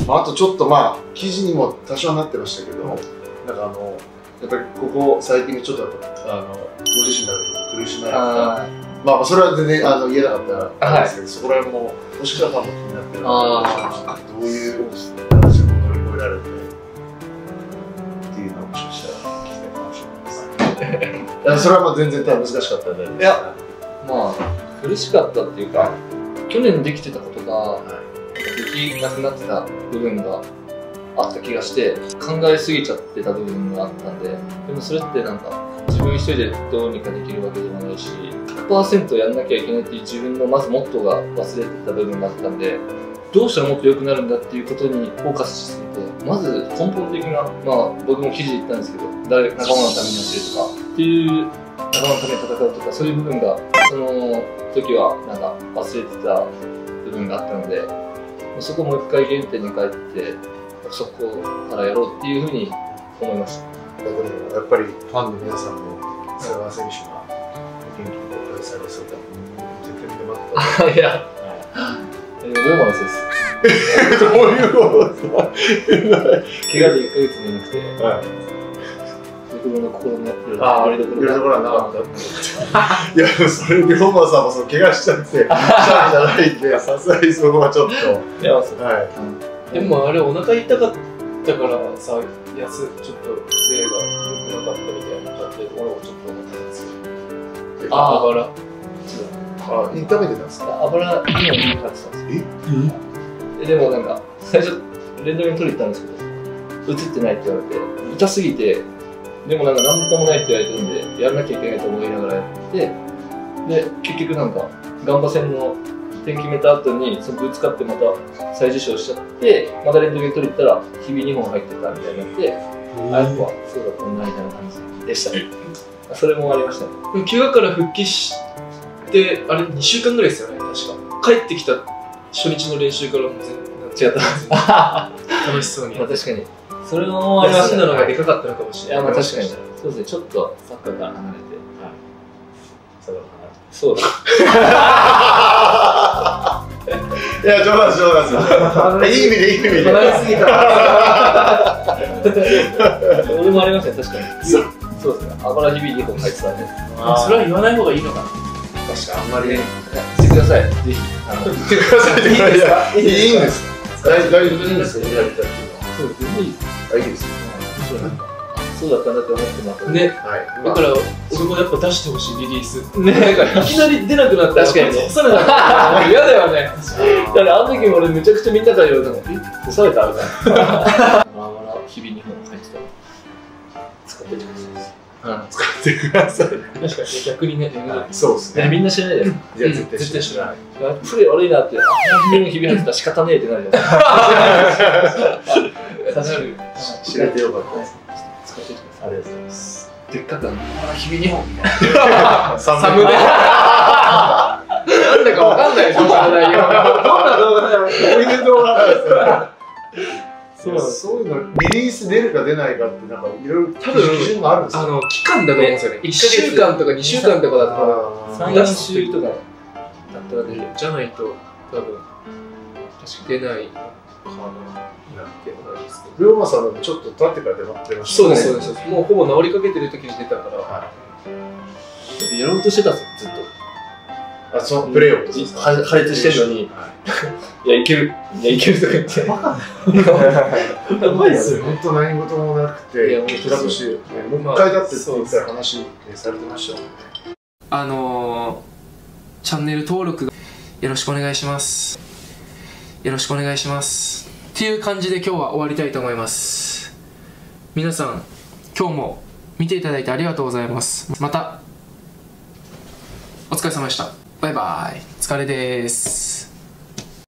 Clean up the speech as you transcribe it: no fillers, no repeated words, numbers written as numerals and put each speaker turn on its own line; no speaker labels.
あとちょっとまあ記事にも多少なってましたけど、なんかやっぱりここ最近ちょっとご自身の中で苦しめられた、まあそれは全然言えなかったんですけど、そこら辺ももしかしたらファンも気になってるのかどういう話を乗り越えられてっていうのをもしかしたら聞きたいかもしれないです。それはまあ全然難しかったんで。
いや、まあ苦しかったっていうか、去年できてたことができなくなってた部分があった気がして、考えすぎちゃってた部分があったんで、でもそれってなんか自分一人でどうにかできるわけでもないし、100% やんなきゃいけないっていう自分のまずモットーが忘れてた部分があったんで、どうしたらもっと良くなるんだっていうことにフォーカスしすぎて、まず根本的な、まあ僕も記事で言ったんですけど、仲間のために走るとかっていう、仲間のために戦うとか、そういう部分がその時はなんか忘れてた部分があったので、そこをもう一回原点に帰ってそこからやろうっていうふうに思いました。
やっぱりファンの皆さんも佐川選手が元気に公開されそうだ絶対見てもらった。
いや、龍馬のせいです。
どういうことですか？
怪我で1ヶ月眠くて、自分の心のよりどころがなかった。
いや、それ龍馬さんもその怪我しちゃってシャーじゃないんで、さすがにそこはちょっと。
いや、そう。
でもあれお腹痛かったからさ、ちょっと例が良くなかったみたいな感じで俺もちょっと思ったんですけど。あばら。
痛めてたんですか？
あばらにも引っかかってたんですよ。でもなんか最初レントゲン取りに行ったんですけど、映ってないって言われて、痛すぎて、でもなんか何ともないって言われてるんで、やらなきゃいけないと思いながらやって、で結局なんかガンバ戦の点決めた後にそのぶつかってまた再受賞しちゃって、またレントゲン取りに行ったらひび2本入ってたみたいになって、あ、やっぱそうだったんだみたいな感じでしたね。それもありましたね。
怪我から復帰してあれ2週間ぐらいですよね、確か。帰ってきた初日の練習からも全然違った楽しそうに。
確かにそれもありましたね。
休んだのがでかかったのかもしれない。
いや、まあ確かにそうですね、ちょっとサッカーから離れて、そうだ。
いや、冗談です。いい意味でいい意味で。
離れすぎた。俺もありましたね、確かに。そうですね、あばらひび2本入ってたんで。
それは言わない方がいいのかな。
確かあんまりね。
してください、ぜひ。
言ってください。いいんですか？大丈夫いいんですか？やりたいっていうのは。
そうですね、いいです。
いいですよ。
そうだったんだって思ってます
ね。だから俺もやっぱ出してほしい、リリース。
ね、いきなり出なくなったら
確かにね。
干された。嫌だよね。だからあの時も俺めちゃくちゃみんなから言われたの。干されたみたいな。あら日々2本入ってた。使ってください。
使ってください。
確かに逆にね。
そうですね。
みんな知らないだよ。
いや、絶対知らない。
プレー悪いなって、日々入ってたら仕方ねえってなるじゃん。確かに。
知れてよかったです。
使ってください。
ありがとうございます。
でっかく日々2本みたいな。
サムネ。
なんだかわかんないでしょ、知らないよ。どんな動画だよ。
こういう動画なんですよ。そういうのリリース出るか出ないかってなんかいろいろ多分基準があるんですよ。
期間だと思うんですよね。1週間とか2週間とかだったら
3、4週とかだったら出る。
じゃないと多分出ないかな。っていうのがいいですね。
龍馬さんもちょっと経ってから出ましたね。
そうです、そうです。もうほぼ治りかけてる時に出たから。
やろうとしてたんですよ、ずっと。
あ、そのプレーを
破裂してるのに、いや、いける。いや、いけるとか言って。
やばいですよ。本当何事もなくて、だとして、もう一回だって言ったら話されてましたもんね。
チャンネル登録よろしくお願いします。よろしくお願いします。っていう感じで今日は終わりたいと思います。皆さん、今日も見ていただいてありがとうございます。また、お疲れ様でした。バイバイ。お疲れです。